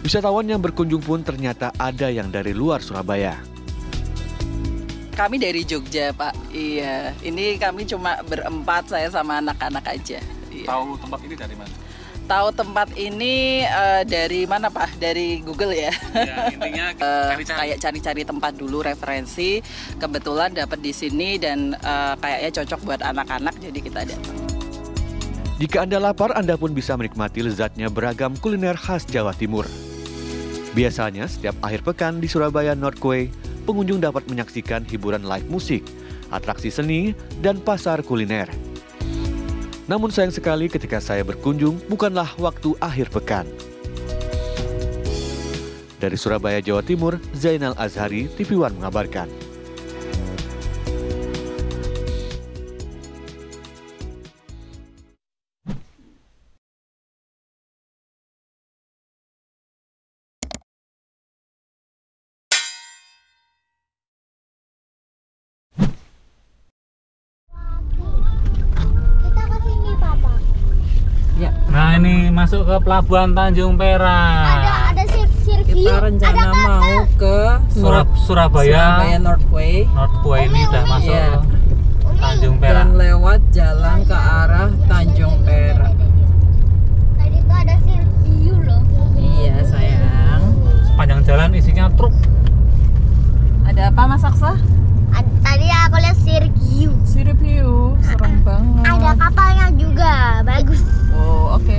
Wisatawan yang berkunjung pun ternyata ada yang dari luar Surabaya. Kami dari Jogja, Pak. Iya, ini kami cuma berempat, saya sama anak-anak aja. Iya. Tahu tempat ini dari mana? Tahu tempat ini dari mana, Pak? Dari Google ya? Ya, intinya kayak cari-cari tempat dulu, referensi. Kebetulan dapat di sini dan kayaknya cocok buat anak-anak, jadi kita datang. Jika Anda lapar, Anda pun bisa menikmati lezatnya beragam kuliner khas Jawa Timur. Biasanya setiap akhir pekan di Surabaya Northquay, pengunjung dapat menyaksikan hiburan live musik, atraksi seni, dan pasar kuliner. Namun sayang sekali ketika saya berkunjung bukanlah waktu akhir pekan. Dari Surabaya, Jawa Timur, Zainal Azhari, TV One mengabarkan. Nah, ini masuk ke Pelabuhan Tanjung Perak. Ada sirkuit. Kita rencana mau ke Surabaya Northquay. Northquay ini udah masuk Iya. Tanjung Perak. Dan lewat jalan ke arah Tanjung Perak. Tadi tuh ada sirkuit loh. Iya, sayang. Sepanjang jalan isinya truk. Ada apa, Mas Aksa? Tadi aku lihat sirkuit. Sirip-hiu, serem banget. Ada kapalnya juga, bagus. Oh, oke.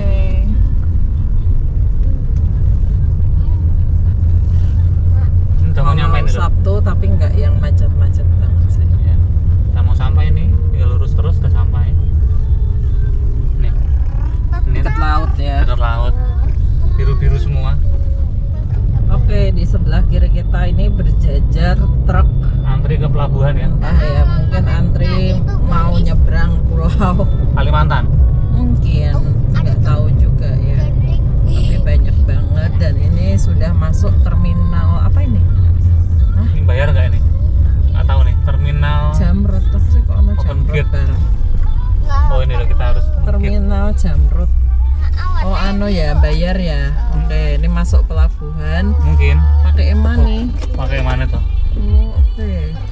Udah mau nyampe ini loh. Sabtu tapi nggak yang macet-macet banget sih. Ya. Kita mau sampai ini, tinggal lurus terus udah sampai. Nih. Ini Dekat laut ya. dekat laut. Biru-biru semua. Oke, di sebelah kiri kita ini berjajar truk. Antri ke pelabuhan ya. Ya mungkin antri mau nyebrang pulau. Kalimantan. Mungkin nggak tahu juga ya. Tapi banyak banget dan ini sudah masuk terminal apa ini? Ini bayar nggak ini? Nggak tahu nih. Terminal. Jamrut sih kok ada Open Jamrut gate. bareng. Oh, ini loh kita harus. Terminal Jamrut. Oh anu ya, bayar ya. Oke, ini masuk pelabuhan. Mungkin. Pakai e-money. Pakai mana tuh? Oh, oke.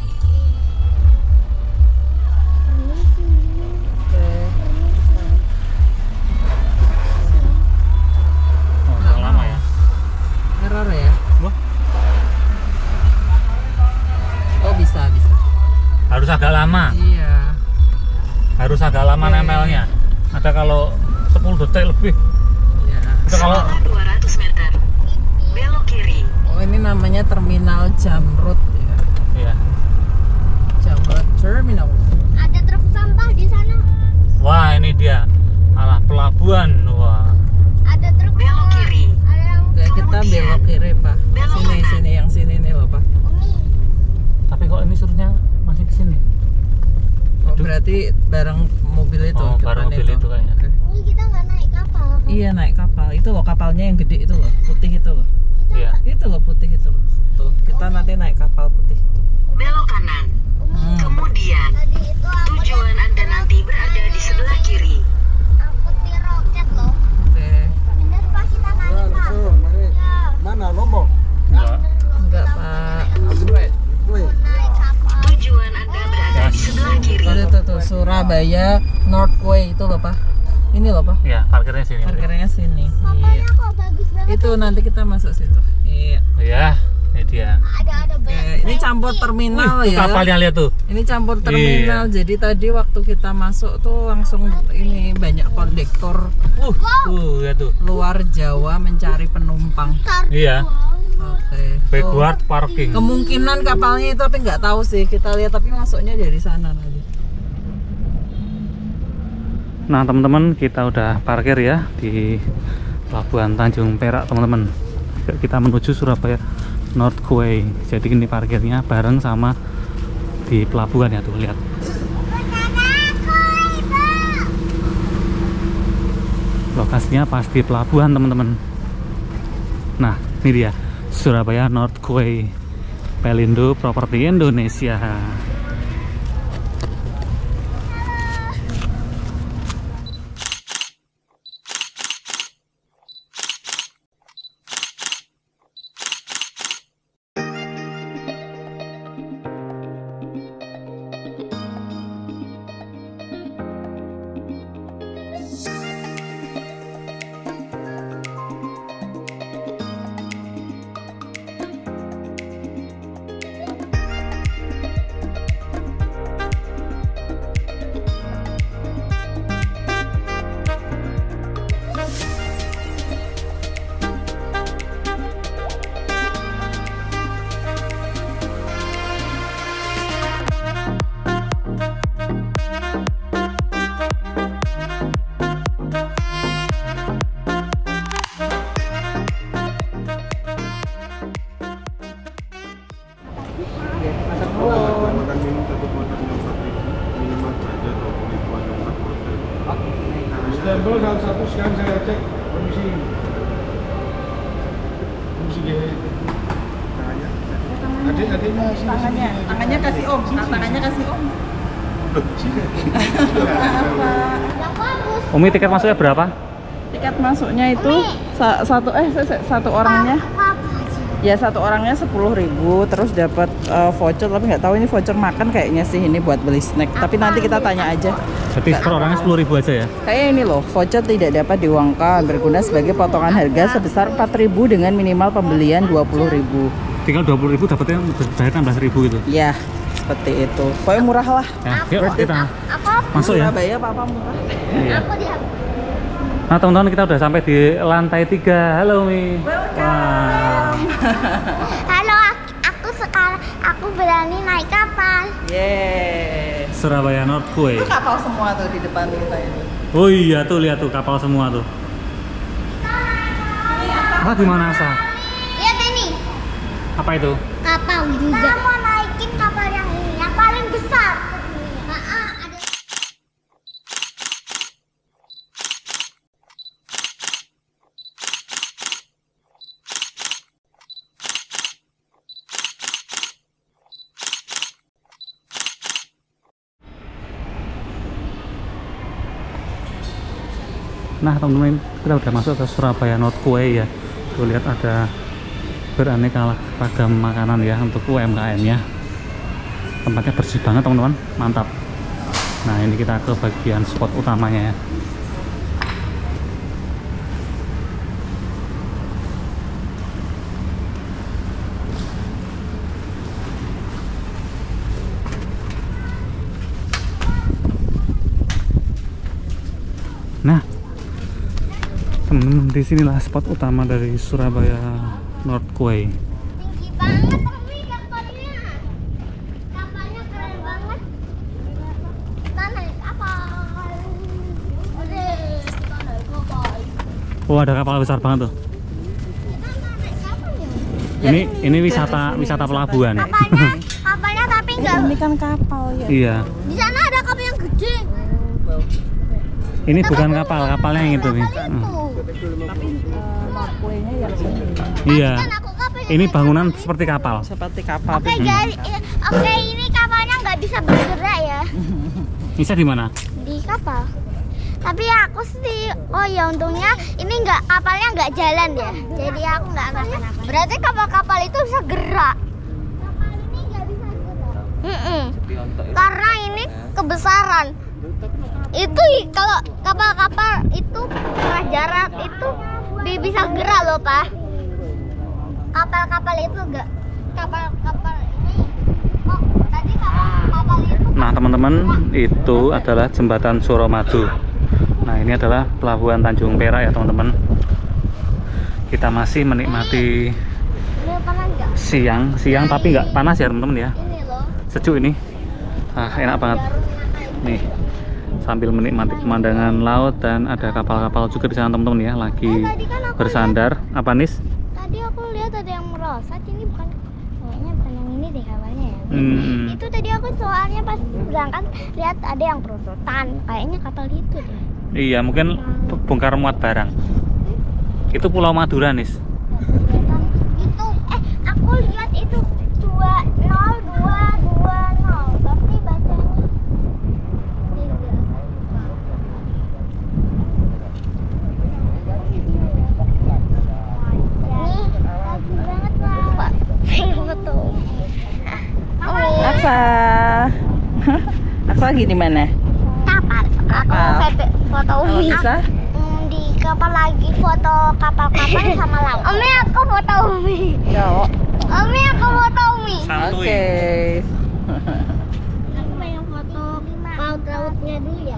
Oh, terlalu lama ya. Error ya? Wah, Oh, bisa. harus agak lama. Iya. Harus agak lama Oke. nempelnya. Ada kalau 10 detik lebih. Iya. Itu kalau 200 meter, belok kiri. Oh, ini namanya Terminal Jamrut ya. ya. Jamrut Terminal. Ada truk sampah di sana. Wah, ini dia. Alah, pelabuhan. Wah. Ada truk Belok kiri. Ada yang Oke, kita belok kiri, Pak. Belok Sini, kanan. sini, yang sini nih loh, Pak. Umi. Tapi kok ini suruhnya masih ke sini? Oh, Aduh. berarti bareng mobil itu. Oh, depan bareng mobil itu kayaknya. Oke. Umi, kita nggak naik kapal. Iya, naik kapal. Itu loh kapalnya yang gede itu loh, putih itu loh. Iya. Itu loh putih itu loh. Tuh, kita nanti naik kapal putih itu. Belok kanan. Kemudian, Tadi itu aku tujuan Anda nanti berada di sebelah kiri. angkut di roket loh. Oke. Bener Pak, kita naik Pak. Ya, Mana Lombok? Enggak. Enggak, Pak. naik kapal. Tujuan Anda berada di sebelah kiri. Oh, itu tuh Surabaya Northquay itu loh, Pak. Ini loh, Pak. Ya, parkirnya sini. Parkirnya sini. Iya. Papanya kok bagus banget. Itu nanti kita masuk situ. Iya. Ya, ini dia. Ada Oke, banyak. ini campur terminal Tuh ya. kapalnya lihat tuh. Ini campur terminal. Jadi tadi waktu kita masuk tuh langsung ini banyak kondektor Ya tuh. luar Jawa mencari penumpang. Iya. Oke. Backward parking. Kemungkinan kapalnya itu tapi nggak tahu sih, kita lihat tapi masuknya dari sana nanti. Nah, teman-teman, kita udah parkir ya di Pelabuhan Tanjung Perak, teman-teman. Kita menuju Surabaya Northquay. Jadi ini parkirnya bareng sama di pelabuhan ya tuh, lihat. Lokasinya pas di pelabuhan, teman-teman. Nah, ini dia Surabaya Northquay, Pelindo Properti Indonesia. sekarang saya cek kondisi. Kondisi dia. Adik-adiknya sini. Tangannya kasih om. Tangannya kasih om. Loh, sini. Yang bagus. Umi, tiket masuknya berapa? Tiket masuknya itu satu orangnya. Ya satu orangnya 10.000, terus dapat voucher, tapi nggak tahu ini voucher makan kayaknya sih, ini buat beli snack. Tapi nanti kita tanya aja. Jadi per orangnya 10.000 aja ya? Kayak ini loh, voucher tidak dapat diuangkan, berguna sebagai potongan harga sebesar 4.000 dengan minimal pembelian 20.000. Tinggal 20.000 dapatnya bayar 16.000 gitu. Ya, seperti itu. Pokoknya murah lah. Ya, yuk kita Aku masuk ya. Surabaya apa murah? Iya. aku dia. Nah teman-teman, kita udah sampai di lantai 3. Halo Mi. Wah. Halo, aku sekarang aku berani naik kapal. Yeay. Surabaya North Quay. Itu kapal semua tuh di depan kita ini. Oh iya tuh, lihat tuh kapal semua tuh. Ah, di mana Asa? Lihat ini, Apa itu? kapal juga. Kita mau naikin kapal yang ini, yang paling besar. Ada. Nah teman-teman, kita udah masuk ke Surabaya North Quay ya. Tuh lihat ada beraneka ragam makanan ya untuk UMKM ya. Tempatnya bersih banget teman-teman, mantap. Nah ini kita ke bagian spot utamanya ya. Nah teman-teman, disinilah spot utama dari Surabaya North Quay. Tinggi banget tapi kapalnya. Kapalnya keren banget. Kita naik kapal. Kita naik kapal. Oh ada kapal besar banget tuh. Kita naik kapal ya. Ini wisata pelabuhan. Kapalnya tapi enggak. Ini kan kapal ya. Iya. Di sana ada kapal yang gede. Ini bukan kapal, kapalnya yang itu nih. Kapal itu. Tapi North Quay-nya yang ini. Iya. Kan aku kapal yang Ini gede. bangunan seperti kapal. Seperti kapal. Oke guys, oke ini kapalnya nggak bisa bergerak ya Bisa di mana? di kapal. Tapi aku sih, oh ya untungnya ini nggak kapalnya nggak jalan ya. Jadi aku nggak kenapa-napa. Berarti kapal-kapal itu bisa gerak. Kapal ini nggak bisa gerak. Karena ini kebesaran. Itu kalau kapal-kapal itu jarak itu bisa gerak loh Pak. Kapal-kapal itu enggak. Kapal-kapal ini. Oh, tadi kapal itu. Nah teman-teman, itu adalah jembatan Suramadu. Nah ini adalah pelabuhan Tanjung Perak ya teman-teman. Kita masih menikmati Ini panas enggak? siang tapi nggak panas ya teman-teman ya. Ini loh. Sejuk ini. Ah enak banget. Nih sambil menikmati pemandangan laut dan ada kapal-kapal juga di sana teman-teman ya, lagi Tadi kan aku bersandar. Apa Nis? Tadi aku lihat ada yang merosot. Ini bukan, kayaknya bukan yang ini deh kapalnya ya. Itu tadi aku soalnya pas berangkat lihat ada yang perosotan. Kayaknya kapal itu deh. Iya mungkin bongkar muat barang. Itu Pulau Madura Nis. Itu aku lihat itu 20220 berarti bacanya 3. Nih lagi banget Pak. Foto. Aksa. Aksa lagi di mana? Kapal. Aku foto Kalau Umi. bisa? Di kapal lagi foto kapal-kapal sama laut. Umi aku foto Umi. Yo. Umi aku foto Umi. Oke. Aku pengen foto laut-lautnya dulu ya.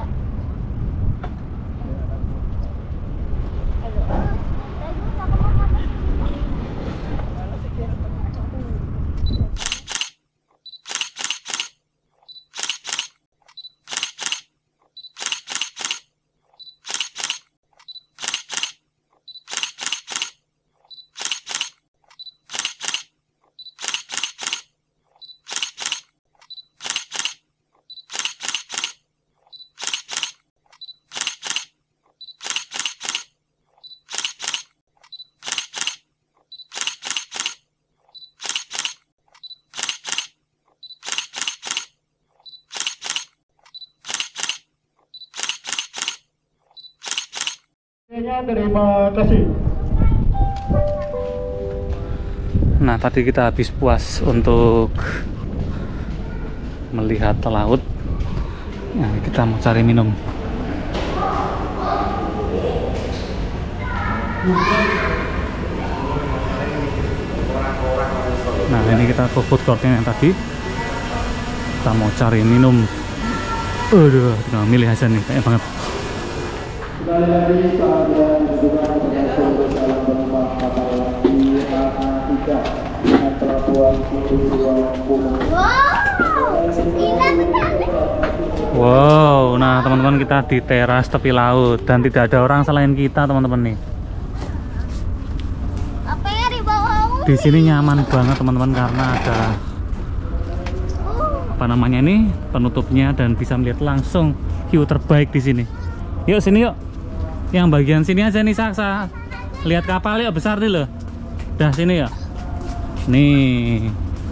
Terima kasih. Nah, tadi kita habis puas untuk melihat laut. Nah, kita mau cari minum. Nah, ini kita ke food courtnya yang tadi. Kita mau cari minum. Aduh, kita milih aja nih, kayak banget. Sekali lagi sahabat hubungan berhasil dalam penumpang kapal lagi A3 dengan pelabuhan Pulau. Indah sekali. Wow, nah teman-teman kita di teras tepi laut dan tidak ada orang selain kita teman-teman nih. Apa ya di bawah? Di sini nyaman banget teman-teman karena ada apa namanya ini penutupnya dan bisa melihat langsung view terbaik di sini. Yuk sini yuk. Yang bagian sini aja nih Saksa. Lihat kapal yuk besar nih loh. Dah sini ya. Nih.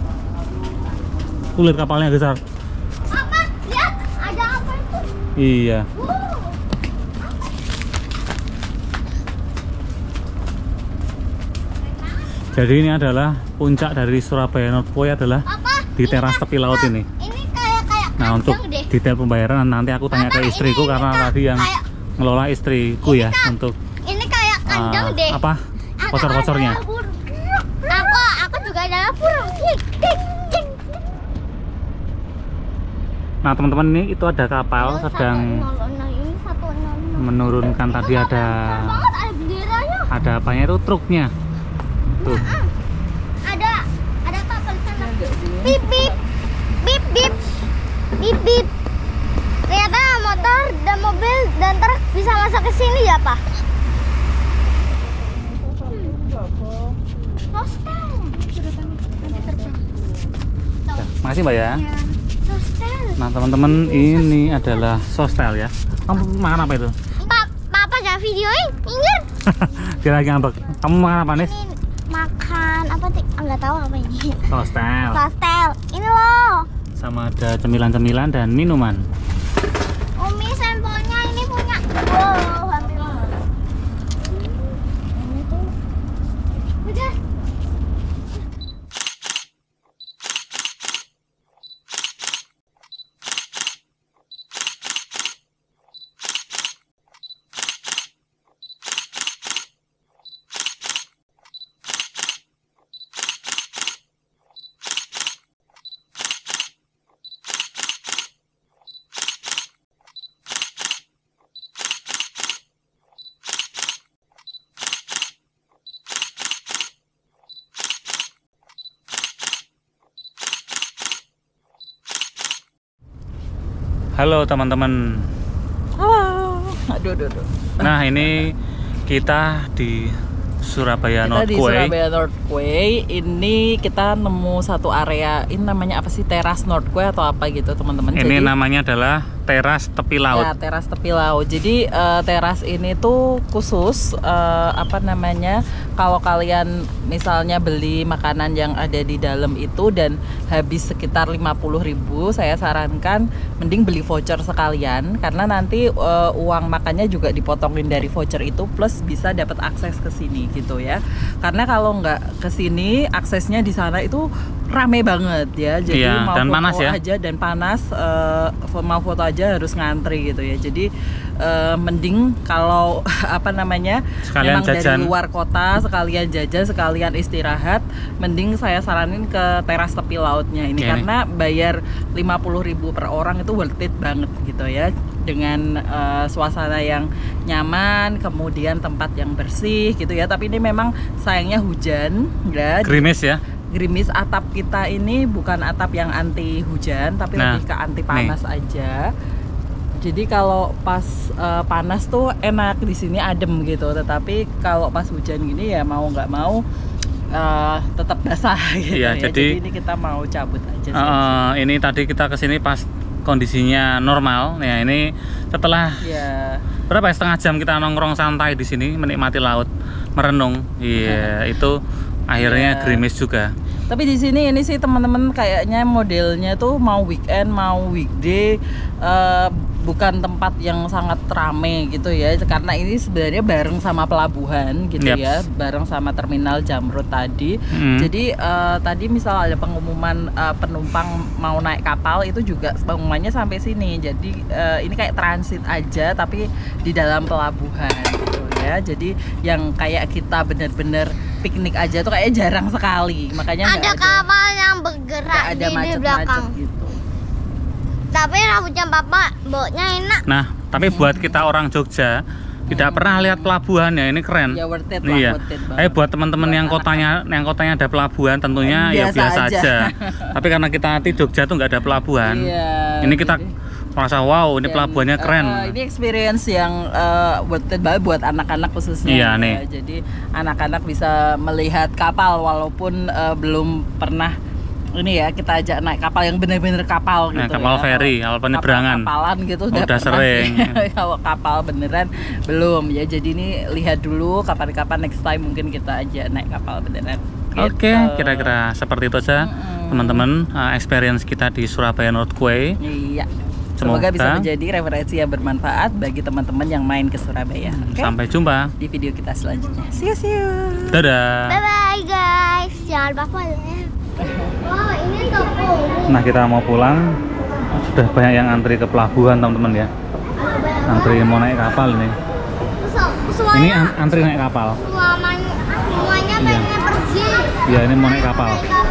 Lihat kapalnya besar. Apa? Lihat, ada apa itu? Iya. Jadi ini adalah puncak dari Surabaya North Quay adalah Apa? di teras tepi laut ini. Ini kayak Nah, untuk kandang deh. detail pembayaran nanti aku tanya ke Apa? istriku Ini karena tadi yang kayak- ngelola istriku ya untuk Ini kayak kandang deh. apa voucher-vouchernya. Aku juga ada burung. Nah teman-teman, ini itu ada kapal sedang Ini 106. menurunkan tadi ada Banget ada benderanya. apanya itu truknya tuh. Ada kapal di sana. Bip bip. Bip bip. Bip bip. Ternyata motor dan mobil dan truk bisa masuk ke sini ya, Pak? Hostel. Makasih Mbak ya. Hostel. Nah teman-teman, ini adalah sostel ya. Kamu makan apa itu? Papa jangan videoin, minggir. Dia lagi ngambek. Kamu makan apa nih? Ini makan apa sih? Enggak tahu apa ini. Sostel. Hostel. Ini loh. Sama ada cemilan-cemilan dan minuman. Umi sampelnya ini punya. Wow, hampir. Ini tuh. Udah. Halo teman-teman. Halo. Aduh. Nah ini kita di Surabaya Kita North di Quay. Surabaya North Quay. Ini kita nemu satu area. Ini namanya apa sih? Teras North Quay atau apa gitu teman-teman? Ini namanya adalah teras tepi laut. Ya, teras tepi laut. Jadi teras ini tuh khusus apa namanya? Kalau kalian misalnya beli makanan yang ada di dalam itu dan habis sekitar 50.000, saya sarankan mending beli voucher sekalian karena nanti uang makannya juga dipotongin dari voucher itu plus bisa dapat akses ke sini gitu ya. Karena kalau nggak ke sini aksesnya di sana itu rame banget ya. Jadi Iya, mau dan foto panas ya. aja dan panas mau foto aja harus ngantri gitu ya. Jadi mending kalau apa namanya Sekalian memang jajan. dari luar kota sekalian jajan sekalian istirahat, mending saya saranin ke teras tepi lautnya ini Oke, karena bayar 50.000 per orang itu worth it banget gitu ya, dengan suasana yang nyaman, kemudian tempat yang bersih gitu ya. Tapi ini memang sayangnya hujan ya. Gerimis ya. Gerimis. Atap kita ini bukan atap yang anti hujan tapi Nah, lebih ke anti panas aja. Jadi kalau pas panas tuh enak di sini adem gitu, tetapi kalau pas hujan gini ya mau nggak mau tetap basah gitu Iya, ya. jadi Ini kita mau cabut aja sih. Ini tadi kita kesini pas kondisinya normal. Ya ini setelah Ya. berapa ya, setengah jam kita nongkrong santai di sini menikmati laut, merenung. Iya, itu akhirnya Iya. gerimis juga. Tapi di sini ini sih teman-teman kayaknya modelnya tuh mau weekend mau weekday bukan tempat yang sangat rame gitu ya, karena ini sebenarnya bareng sama pelabuhan gitu ya, bareng sama terminal Jamrud tadi. Jadi tadi misal ada pengumuman penumpang mau naik kapal itu juga pengumumannya sampai sini. Jadi ini kayak transit aja tapi di dalam pelabuhan gitu ya. Jadi yang kayak kita bener-bener piknik aja tuh kayaknya jarang sekali. Makanya ada kapal yang bergerak ada di belakang gitu. Tapi rambutnya papa baunya enak. Nah, tapi buat kita orang Jogja tidak pernah lihat pelabuhan ya, ini keren. Ya worth it lah, Iya. worth it banget. Buat teman-teman yang kotanya ada pelabuhan tentunya ya biasa aja. Tapi karena kita di Jogja tuh nggak ada pelabuhan. Iya, ini kita merasa wow, ini dan, pelabuhannya keren. Ini experience yang worth it banget buat anak-anak khususnya. Iya, ya. nih. Jadi anak-anak bisa melihat kapal walaupun belum pernah ini ya, kita ajak naik kapal yang bener-bener kapal gitu. Kapal feri, kapal penyeberangan. Kapalan gitu udah pernah sering. Kalau kapal beneran belum ya. Jadi ini lihat dulu kapan-kapan next time mungkin kita ajak naik kapal beneran. Oke, Gitu. kira-kira seperti itu aja teman-teman experience kita di Surabaya North Quay. Iya. Semoga bisa menjadi referensi yang bermanfaat bagi teman-teman yang main ke Surabaya. Oke? Sampai jumpa Di video kita selanjutnya. See you. Dadah. Bye bye guys. Jangan lupa follow. Wow, ini toko. Nah, kita mau pulang. Sudah banyak yang antri ke pelabuhan teman-teman ya. Antri mau naik kapal ini. Ini antri naik kapal. Semuanya pengen pergi. Ya, ini mau naik kapal.